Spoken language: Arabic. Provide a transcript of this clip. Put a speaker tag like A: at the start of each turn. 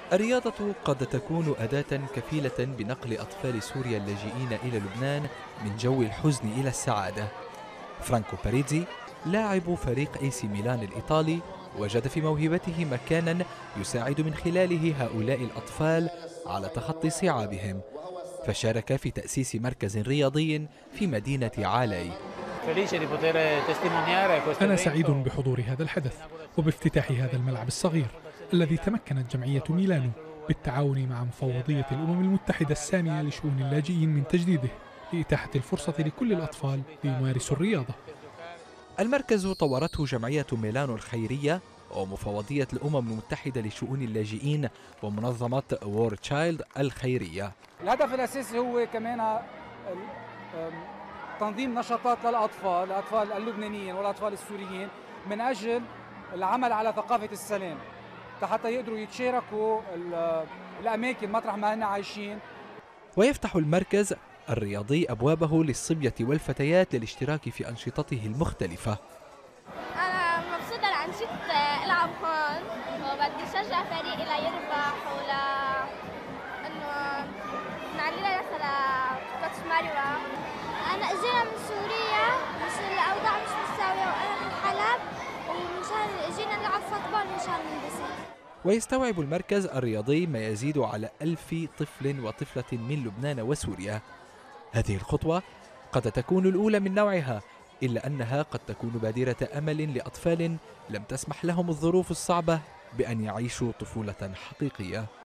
A: الرياضة قد تكون أداة كفيلة بنقل أطفال سوريا اللاجئين إلى لبنان من جو الحزن إلى السعادة. فرانكو باريزي لاعب فريق اي سي ميلان الإيطالي وجد في موهبته مكانا يساعد من خلاله هؤلاء الأطفال على تخطي صعابهم، فشارك في تأسيس مركز رياضي في مدينة عالاي.
B: أنا سعيد بحضور هذا الحدث وبافتتاح هذا الملعب الصغير الذي تمكنت جمعية ميلانو بالتعاون مع مفوضية الأمم المتحدة السامية لشؤون اللاجئين من تجديده لإتاحة الفرصة لكل الأطفال ليمارسوا الرياضة.
A: المركز طورته جمعية ميلانو الخيرية ومفوضية الأمم المتحدة لشؤون اللاجئين ومنظمة وور تشايلد الخيرية.
C: الهدف الأساسي هو كمان تنظيم نشاطات الأطفال اللبنانيين والأطفال السوريين من أجل العمل على ثقافة السلام حتى يقدروا يتشاركوا الأماكن مطرح ما هن عايشين.
A: ويفتح المركز الرياضي أبوابه للصبية والفتيات للاشتراك في أنشطته المختلفة.
D: أنا مبسوطة لأنشطة ألعب هون وبدي أشجع فريقي ليربح إنه نعلي لها مثلا كوتش مروة.
E: أنا إجينا من سوريا مش الأوضاع مش مستوية وأنا من حلب ومشان إجينا نلعب فوتبول مشان ننبسط.
A: ويستوعب المركز الرياضي ما يزيد على 1000 طفل وطفلة من لبنان وسوريا. هذه الخطوة قد تكون الأولى من نوعها، إلا أنها قد تكون بادرة أمل لأطفال لم تسمح لهم الظروف الصعبة بأن يعيشوا طفولة حقيقية.